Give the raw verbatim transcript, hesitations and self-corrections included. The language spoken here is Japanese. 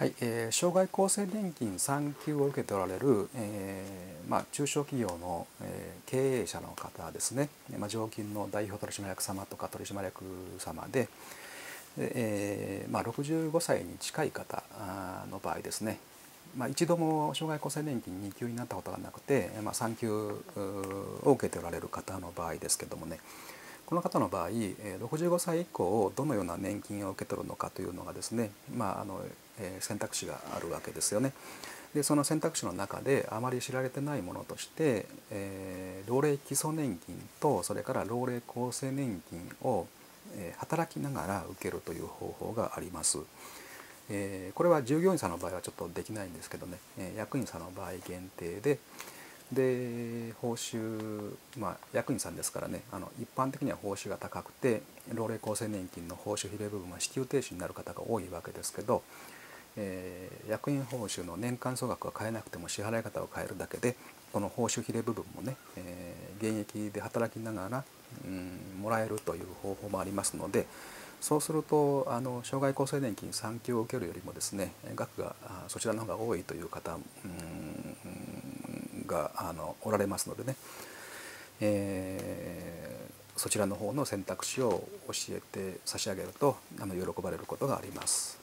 はい、えー、障害厚生年金さん級を受けておられる、えーまあ、中小企業の、えー、経営者の方ですね、まあ、常勤の代表取締役様とか取締役様で、えーまあ、ろくじゅうごさいに近い方の場合ですね、まあ、一度も障害厚生年金に級になったことがなくて、まあ、さん級を受けておられる方の場合ですけどもね、この方の場合ろくじゅうごさい以降どのような年金を受け取るのかというのがですね、まああのえー選択肢があるわけですよね。でその選択肢の中であまり知られてないものとして、えー老齢基礎年金とそれから老齢厚生年金を、えー働きながら受けるという方法があります。えーこれは従業員さんの場合はちょっとできないんですけどね、えー役員さんの場合限定で、で報酬、まあ、役員さんですからね、あの一般的には報酬が高くて老齢厚生年金の報酬比例部分は支給停止になる方が多いわけですけど、えー役員報酬の年間総額は変えなくても支払い方を変えるだけでこの報酬比例部分もね、えー現役で働きながら、うん、もらえるという方法もありますので、そうするとあの障害厚生年金さん級を受けるよりもですね額がそちらの方が多いという方、うんがあのおられますのでね、えーそちらの方の選択肢を教えて差し上げるとあの喜ばれることがあります。